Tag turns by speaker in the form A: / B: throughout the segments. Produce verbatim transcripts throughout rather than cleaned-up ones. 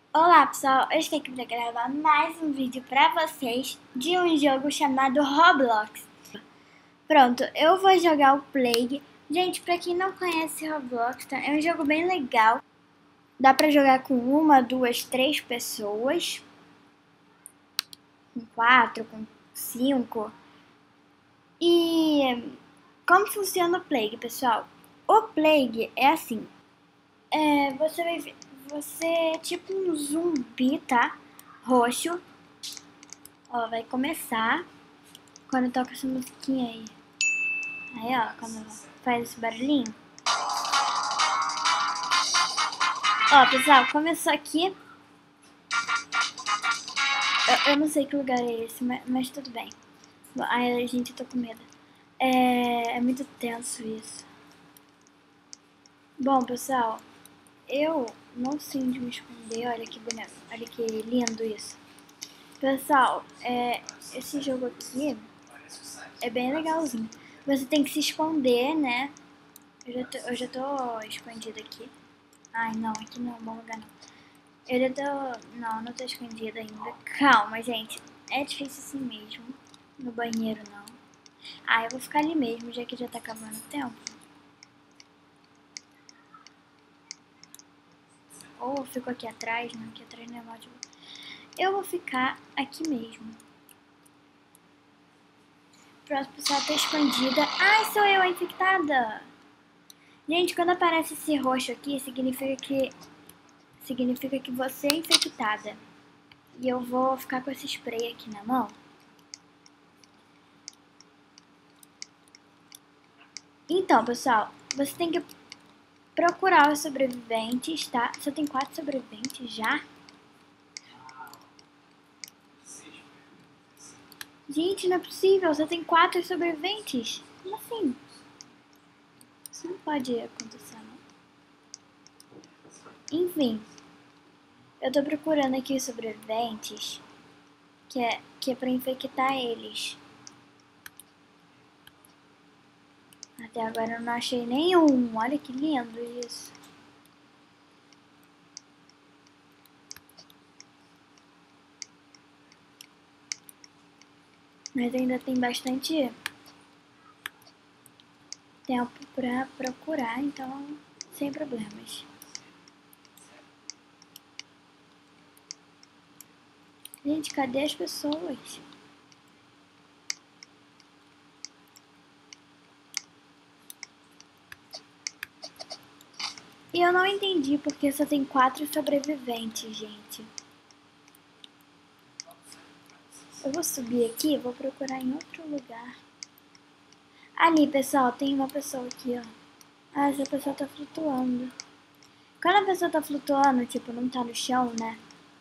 A: Olá pessoal, eu estou aqui para gravar mais um vídeo para vocês de um jogo chamado Roblox. Pronto, eu vou jogar o Plague. Gente, para quem não conhece Roblox, tá? É um jogo bem legal. Dá para jogar com uma, duas, três pessoas. Com quatro, com cinco. E como funciona o Plague, pessoal? O Plague é assim. É, você vai ver, você é tipo um zumbi, tá? Roxo. Ó, vai começar quando toca essa musiquinha aí. Aí, ó, quando faz esse barulhinho. Ó, pessoal, começou aqui. Eu, eu não sei que lugar é esse, mas, mas tudo bem. Ai, gente, eu tô com medo. É, é muito tenso isso. Bom, pessoal, eu não sei onde me esconder. Olha que bonito, olha que lindo isso. Pessoal, é, esse jogo aqui é bem legalzinho. Você tem que se esconder, né? Eu já tô, eu já tô escondida aqui. Ai, não, aqui não é um bom lugar, não. Eu já tô... Não, não tô escondida ainda. Calma, gente. É difícil assim mesmo. No banheiro, não. Ah, eu vou ficar ali mesmo, já que já tá acabando o tempo. Ou eu fico aqui atrás, não, aqui atrás não é mal de... Eu vou ficar aqui mesmo. Pronto, pessoal, tô escondida. Ai, sou eu a infectada! Gente, quando aparece esse roxo aqui, significa que... Significa que você é infectada. E eu vou ficar com esse spray aqui na mão. Então, pessoal, você tem que procurar os sobreviventes, tá? Só tem quatro sobreviventes já? Gente, não é possível, só tem quatro sobreviventes. Como assim? Isso não pode acontecer, não. Enfim, eu tô procurando aqui os sobreviventes, que é, que é pra infectar eles. Até agora eu não achei nenhum. Olha que lindo isso. Mas ainda tem bastante tempo pra procurar, então sem problemas. Gente, cadê as pessoas? E eu não entendi porque só tem quatro sobreviventes, gente. Eu vou subir aqui, vou procurar em outro lugar. Ali, pessoal, tem uma pessoa aqui, ó. Ah, essa pessoa tá flutuando. Quando a pessoa tá flutuando, tipo, não tá no chão, né?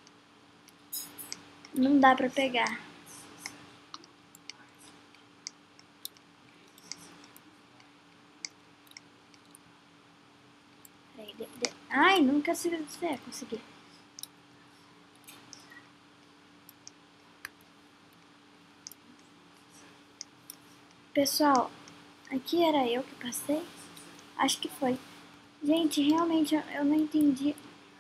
A: Não dá pra pegar. Peraí, de, de... Ai, nunca consegui descer, consegui. Pessoal, aqui era eu que passei? Acho que foi. Gente, realmente eu, eu não entendi.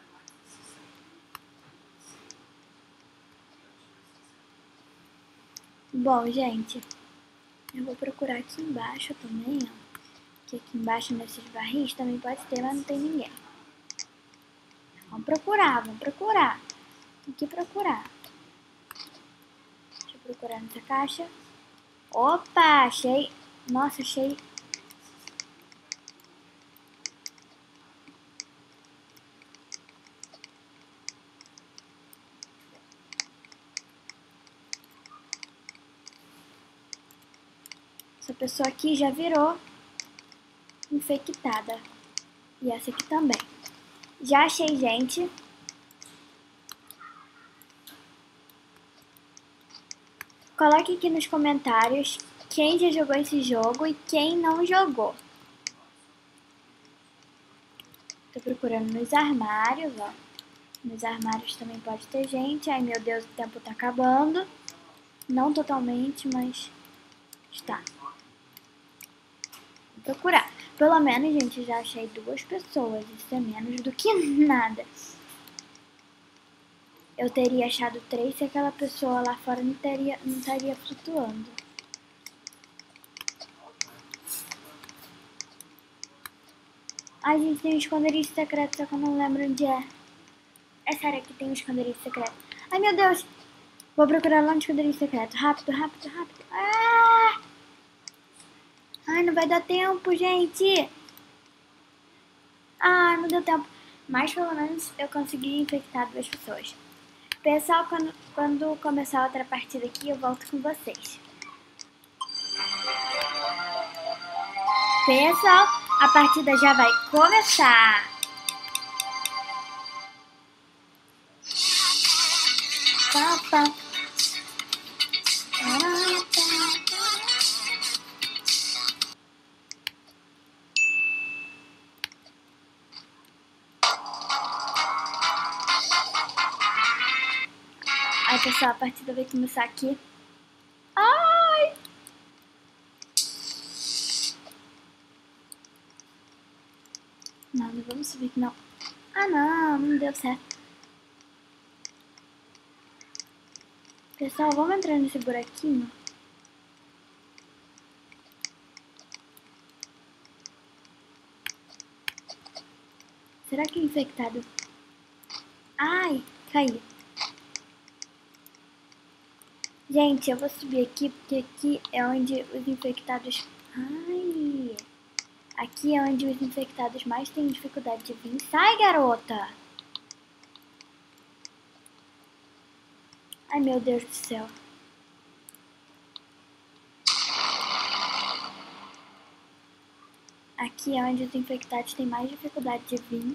A: Bom, gente, eu vou procurar aqui embaixo também, ó. Que aqui embaixo nesses barris também pode ter, mas não tem ninguém. Vamos procurar, vamos procurar. Tem que procurar. Deixa eu procurar nessa caixa. Opa, achei. Nossa, achei. Essa pessoa aqui já virou infectada. E essa aqui também. Já achei, gente. Coloque aqui nos comentários quem já jogou esse jogo e quem não jogou. Tô procurando nos armários, ó. Nos armários também pode ter gente. Ai, meu Deus, o tempo tá acabando. Não totalmente, mas está. Vou procurar. Pelo menos, gente, já achei duas pessoas. Isso é menos do que nada. eu teria achado três se aquela pessoa lá fora não, teria, não estaria flutuando. Ai, gente, tem um esconderijo secreto, só que eu não lembro onde é. É sério que tem um esconderijo secreto. Ai, meu Deus! Vou procurar lá no esconderijo secreto. Rápido, rápido, rápido. Ah! Ai, não vai dar tempo, gente! Ah, não deu tempo. Mas pelo menos eu consegui infectar duas pessoas. Pessoal, quando, quando começar outra partida aqui, eu volto com vocês. Pessoal, a partida já vai começar. Pá, pá. Aí, pessoal, a partida vai começar aqui. Ai! Não, não vamos subir aqui, não. Ah, não, não deu certo. Pessoal, vamos entrar nesse buraquinho? Será que é infectado? Ai, caí. Gente, eu vou subir aqui, porque aqui é onde os infectados... Ai... Aqui é onde os infectados mais têm dificuldade de vir. Sai, garota! Ai, meu Deus do céu. Aqui é onde os infectados têm mais dificuldade de vir.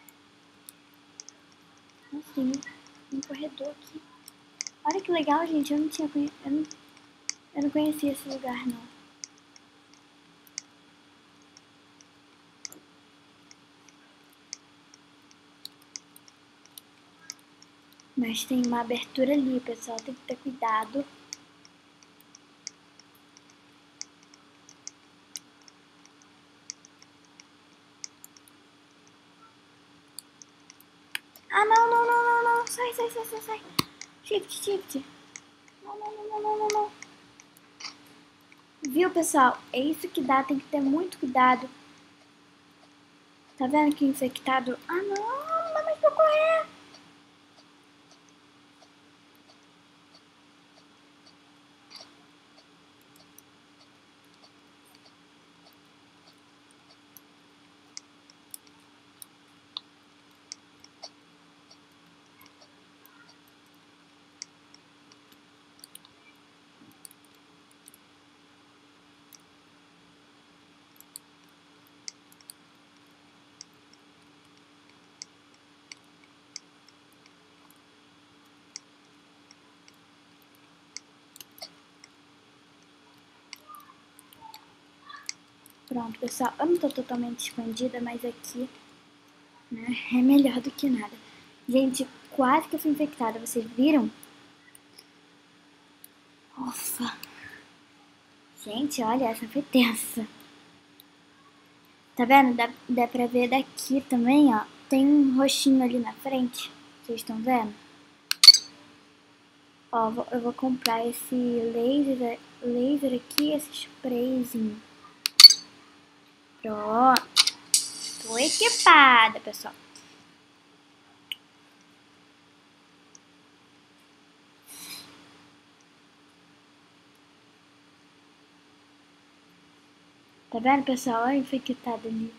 A: Nossa, tem um, um corredor aqui. Olha que legal, gente. Eu não tinha conhe... eu, não... eu não conhecia esse lugar, não. Mas tem uma abertura ali, pessoal. Tem que ter cuidado. Ah, não, não, não, não, não. Sai, sai, sai, sai, sai. Shift, shift. Não, não, não, não, não, não. Viu, pessoal? É isso que dá. Tem que ter muito cuidado. Tá vendo que infectado... Ah, não. Não dá mais pra correr. Pronto, pessoal. Eu não tô totalmente escondida, mas aqui, né, é melhor do que nada. Gente, quase que eu fui infectada. Vocês viram? Ufa. Gente, olha, essa foi tensa. Tá vendo? Dá, dá pra ver daqui também, ó. Tem um roxinho ali na frente. Vocês estão vendo? Ó, eu vou comprar esse laser, laser aqui, esse sprayzinho. Pronto. Tô equipada, pessoal. Tá vendo, pessoal? Olha o infectado ali.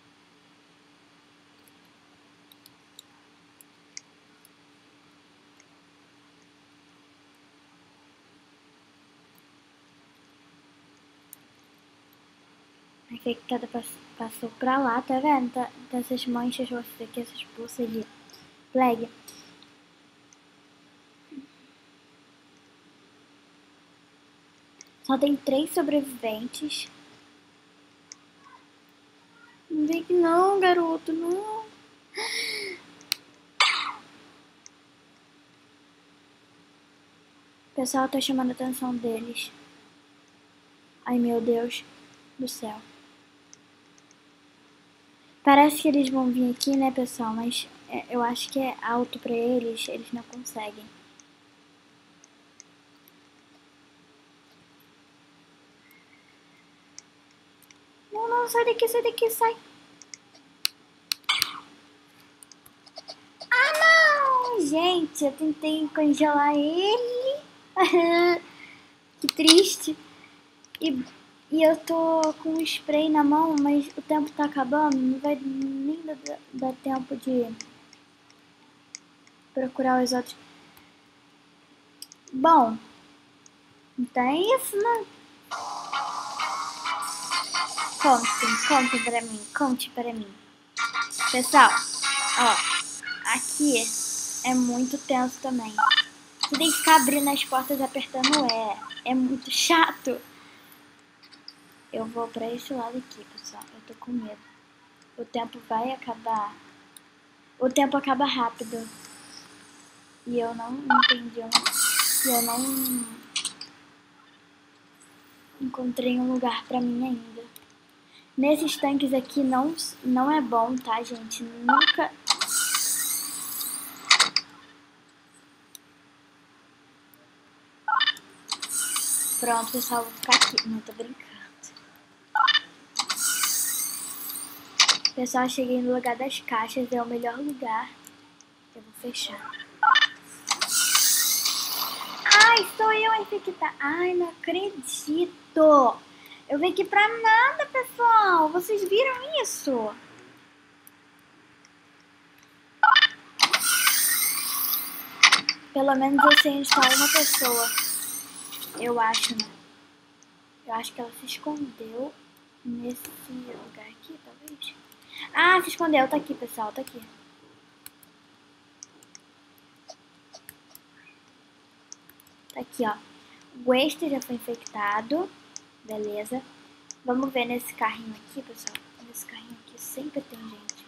A: A infectada passou pra lá, tá vendo? Tá, tá essas manchas roxas aqui, essas pulsas de plague. Só tem três sobreviventes. Não vem que não, garoto, não. O pessoal tá chamando a atenção deles. Ai, meu Deus do céu. Parece que eles vão vir aqui, né, pessoal? Mas é, eu acho que é alto pra eles, eles não conseguem. Não, não, sai daqui, sai daqui, sai. Ah, não! Gente, eu tentei congelar ele. Que triste. E, e eu tô com um spray na mão, mas o tempo tá acabando. Não vai nem dar, dar tempo de procurar os outros. Bom, então é isso, né? Conte, conte pra mim, conte pra mim. Pessoal, ó, aqui é muito tenso também. Você tem que ficar abrindo as portas apertando E. É muito chato. Eu vou pra esse lado aqui, pessoal. Eu tô com medo. O tempo vai acabar. O tempo acaba rápido. E eu não entendi. E eu não encontrei um lugar pra mim ainda. Nesses tanques aqui não, não é bom, tá, gente? Nunca... Pronto, pessoal, vou ficar aqui. Não, tô brincando. Pessoal, cheguei no lugar das caixas. É o melhor lugar. Eu vou fechar. Ai, sou eu a infectar. Ai, não acredito. Eu vim aqui pra nada, pessoal. Vocês viram isso? Pelo menos eu sei onde está uma pessoa. Eu acho, né? Eu acho que ela se escondeu nesse lugar aqui, talvez. Ah, se escondeu. Tá aqui, pessoal. Tá aqui. Tá aqui, ó. O Waster já foi infectado. Beleza. Vamos ver nesse carrinho aqui, pessoal. Nesse carrinho aqui sempre tem gente.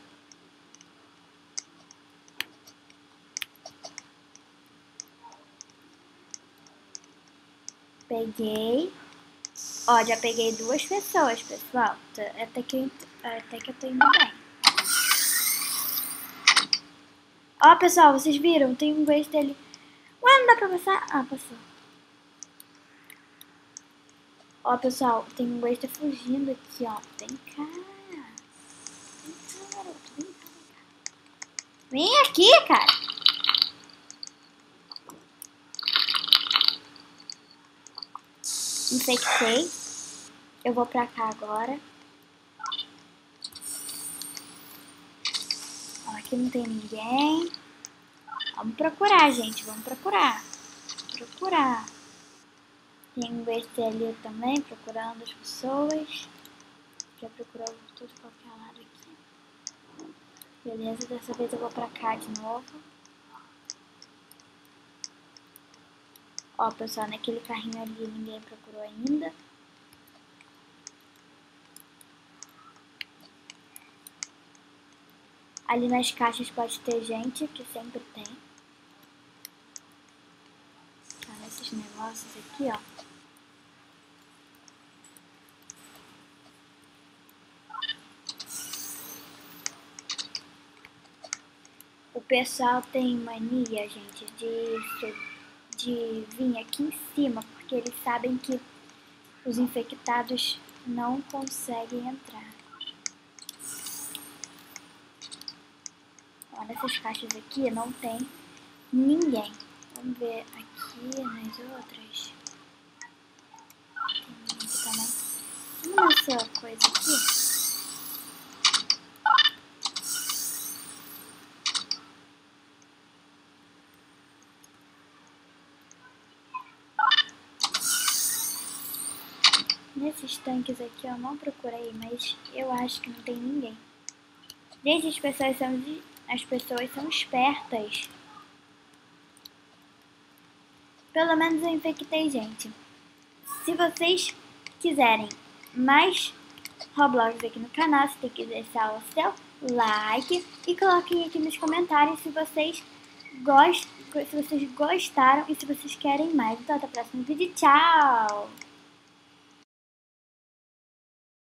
A: Peguei. Ó, já peguei duas pessoas, pessoal. Até que, até que eu tô indo bem. Ó, pessoal, vocês viram? Tem um Waster ali. Ué, não dá pra passar? Ah, passou. Ó, pessoal, tem um Waster fugindo aqui, ó. Vem cá. Vem cá, garoto. Vem cá, vem cá. Vem aqui, cara. Infectei. Eu vou pra cá agora. Ó, aqui não tem ninguém. Vamos procurar, gente. Vamos procurar. Procurar. Tem um Waster ali também, procurando as pessoas. Já procurou tudo qualquer lado aqui. Beleza, dessa vez eu vou pra cá de novo. Ó, pessoal, naquele carrinho ali ninguém procurou ainda. Ali nas caixas pode ter gente, que sempre tem. Tá nesses negócios aqui, ó. O pessoal tem mania, gente, de, de vir aqui em cima, porque eles sabem que os infectados não conseguem entrar. Ó, nessas caixas aqui não tem ninguém. Vamos ver aqui nas outras. Tem ninguém aqui também. Vamos nessa coisa aqui. Nesses tanques aqui eu não procurei, mas eu acho que não tem ninguém. Gente, as pessoas são, as pessoas são espertas. Pelo menos eu infectei gente. Se vocês quiserem mais Roblox aqui no canal, você tem que deixar o seu like e coloquem aqui nos comentários se vocês gostam, se vocês gostaram e se vocês querem mais. Então até o próximo vídeo. Tchau!